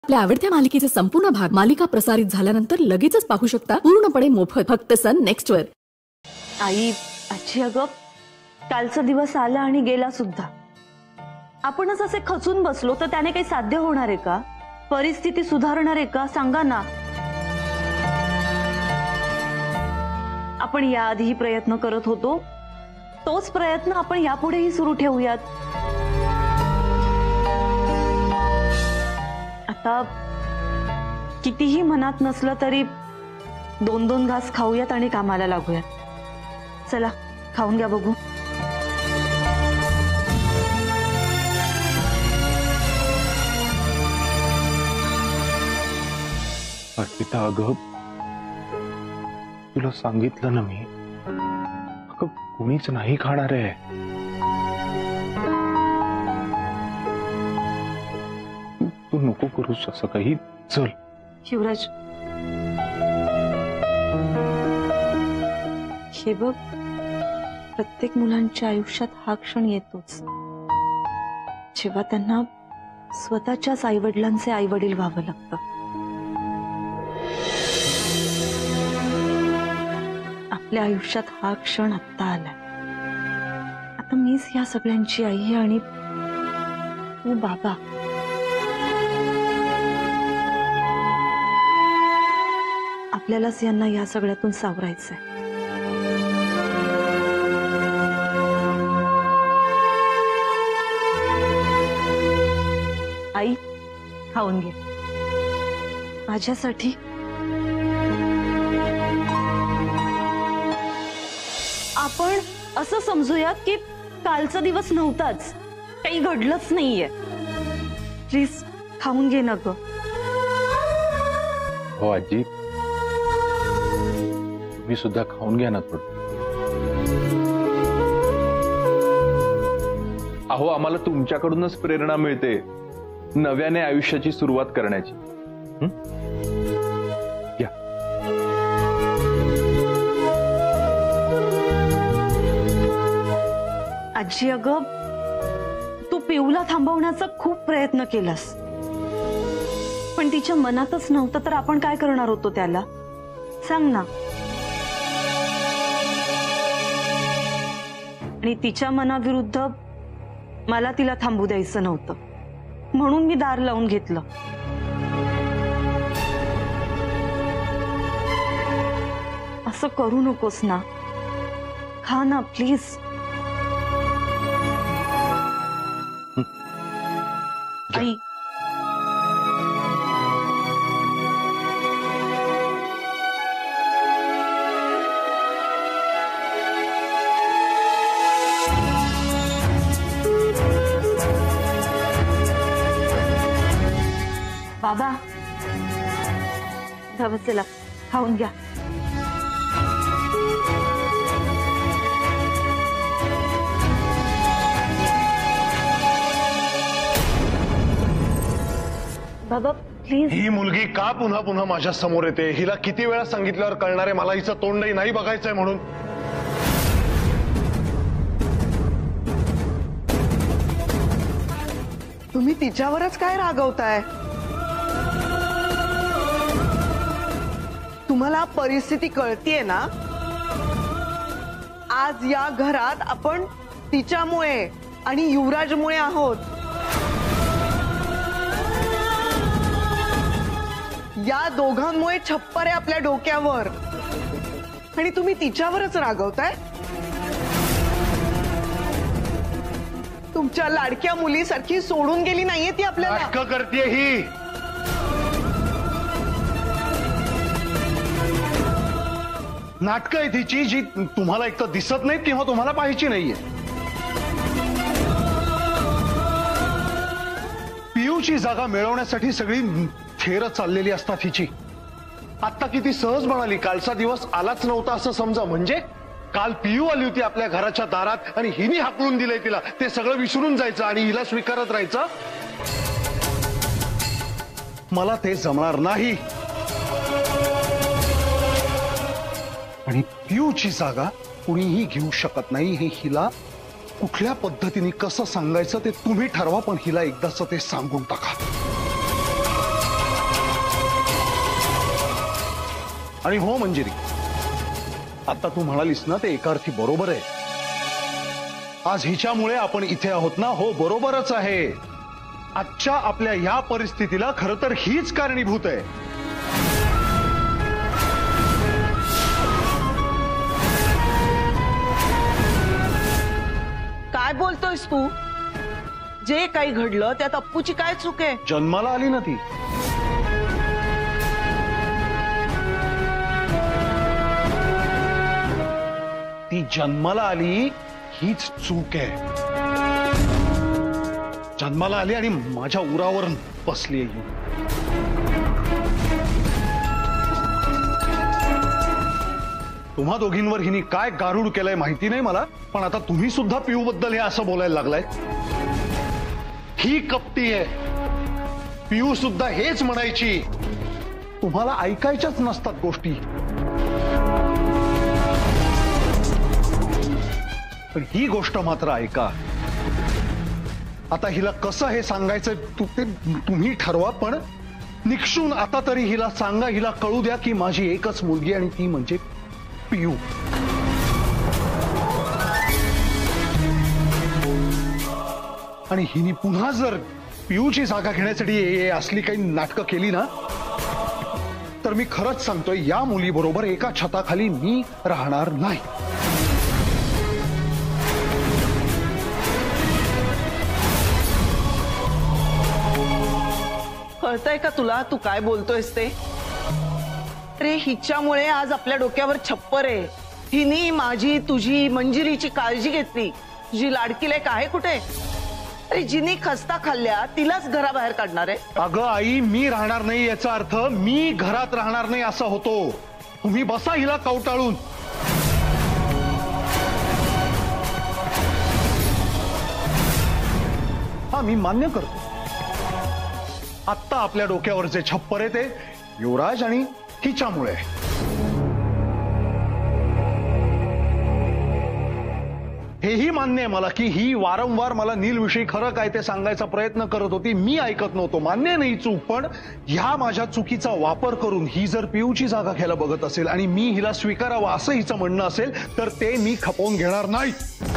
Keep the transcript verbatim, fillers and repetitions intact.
आपल्या आवडत्या मालिकेचे संपूर्ण भाग मालिका प्रसारित झाल्यानंतर लगेचच पाहू शकता पूर्णपणे मोफत फक्त सन नेक्स्ट वर। आई आजी अगं कालचा दिवस आला आणि गेला सुद्धा। आपणच असे खचून बसलो तर त्याने काही साध्य होणार आहे का? परिस्थिती सुधारणार आहे का? सांगा ना। आपण याआधीही प्रयत्न करत होतो, तोच प्रयत्न आपण यापुढेही सुरू ठेवूयात। आता कितीही मनात नसलं तरी दोन दोन घास खाऊयात आणि कामाला लागूयात। चला खाऊन घ्या बघू। अर्पिता अगं तुला सांगितलं ना मी, अगं कोणीच नाही खाणार आहे। तू नको करूस असं काही। चल शिवराज, हे बघ प्रत्येक मुलांच्या आयुष्यात हा क्षण येतोच जेव्हा त्यांना स्वतःच्याच आईवडिलांचे आईवडील व्हावं लागतं। आपल्या आयुष्यात हा क्षण आत्ता आलाय। आता मीच या सगळ्यांची आई आहे आणि तू बाबा। आपल्यालाच यांना या सगळ्यातून सावरायचंय। आई खाऊन घे माझ्यासाठी। आपण असं समजूयात की कालचा दिवस नव्हताच, काही घडलंच नाहीये। प्लीज खाऊन घे ना ग। हो आजी, तुम्ही सुद्धा खाऊन घ्या ना थोडं। अहो आम्हाला तुमच्याकडूनच प्रेरणा मिळते नव्याने आयुष्याची सुरुवात करण्याची। या आजी अगं तू पिऊला थांबवण्याचा खूप प्रयत्न केलास, पण तिच्या मनातच नव्हतं तर आपण काय करणार होतो त्याला? सांग ना। आणि तिच्या मनाविरुद्ध मला तिला थांबू द्यायचं नव्हतं म्हणून मी दार लावून घेतलं। असं करू नकोस ना, खा ना प्लीज। आई बाबा चला खाऊन घ्या। बाबा प्लीज। ही मुलगी का पुन्हा पुन्हा माझ्या समोर येते? हिला किती वेळा सांगितल्यावर कळणार आहे मला हिचं तोंडही नाही बघायचंय म्हणून। तुम्ही तिच्यावरच काय रागवताय? तुम्हाला परिस्थिती कळतीये ना? आज या घरात आपण तिच्यामुळे आणि युवराजमुळे आहोत। या दोघांमुळे छप्पर आहे आपल्या डोक्यावर आणि तुम्ही तिच्यावरच रागवताय। तुमच्या लाडक्या मुलीसारखी सोडून गेली नाहीये ती आपल्याला। नाटकं करतेय ही। नाटकं आहे तिची जी तुम्हाला एक तर दिसत नाहीत किंवा तुम्हाला पाहायची नाहीये। पियूची जागा मिळवण्यासाठी सगळी थेर चाललेली असतात हिची। आता किती सहज म्हणाली कालचा दिवस आलाच नव्हता असं समजा। म्हणजे काल पियू आली होती आपल्या घराच्या दारात आणि हिने हाकलून दिलंय तिला। ते सगळं विसरून जायचं आणि हिला स्वीकारत राहायचं। मला ते जमणार नाही। आणि पियूची जागा कुणीही घेऊ शकत नाही हे हिला कुठल्या पद्धतीने कसं सांगायचं ते तुम्ही ठरवा, पण हिला एकदाच ते सांगून टाका। आणि हो मंजिरी, आता तू म्हणालीस ना ते एका अर्थी बरोबर आहे. आज हिच्यामुळे आपण इथे आहोत ना, हो बरोबरच आहे. आजच्या आपल्या या परिस्थितीला खरं तर हीच कारणीभूत आहे. काय बोलतोयस तू? जे काही घडलं त्यात अप्पूची काय चूक आहे? जन्माला आली ना ती. ती जन्माला आली हीच चूक आहे. जन्माला आली आणि माझ्या उरावर बसली आहे. तुम्हा दोघींवर हिने काय गारुड केलंय माहिती नाही मला, पण आता तुम्ही सुद्धा पिऊ बद्दल हे असं बोलायला लागलाय. ही कपटी आहे. पिऊ सुद्धा हेच म्हणायची. तुम्हाला ऐकायच्याच नसतात गोष्टी. पण ही गोष्ट मात्र ऐका. आता हिला कसं हे सांगायचं तू ते तुम्ही ठरवा, पण निक्षून आता तरी हिला सांगा, हिला कळू द्या की माझी एकच मुलगी आणि ती म्हणजे पिऊ. आणि हिने पुन्हा जर पिऊची जागा घेण्यासाठी असली काही नाटकं केली ना, तर मी खरंच सांगतोय या मुलीबरोबर एका छताखाली मी राहणार नाही. कळतंय का तुला तू काय बोलतोयस ते? अरे हिच्यामुळे आज आपल्या डोक्यावर छप्पर आहे. हिनी माझी तुझी मंजिरीची काळजी घेतली. तुझी लाडकी लेक आहे कुठे? अरे जिनी खस्ता खाल्ल्या तिलाच घराबाहेर काढणार आहे. अगं आई, मी राहणार नाही याचा अर्थ मी घरात राहणार नाही असा होतो. तुम्ही बसा हिला कवटाळून. हा मी मान्य करतो, आत्ता आपल्या डोक्यावर जे छप्पर आहे ते युवराज आणि हिच्यामुळे. हेही मान्य आहे मला की ही वारंवार मला नीलविषयी खरं काय ते सांगायचा प्रयत्न करत होती. मी ऐकत नव्हतो. मान्य नाही चूक, पण ह्या माझ्या चुकीचा वापर करून ही जर पिऊची जागा घ्यायला बघत असेल आणि मी हिला स्वीकारावा असं हिचं म्हणणं असेल तर ते मी खपवून घेणार नाही.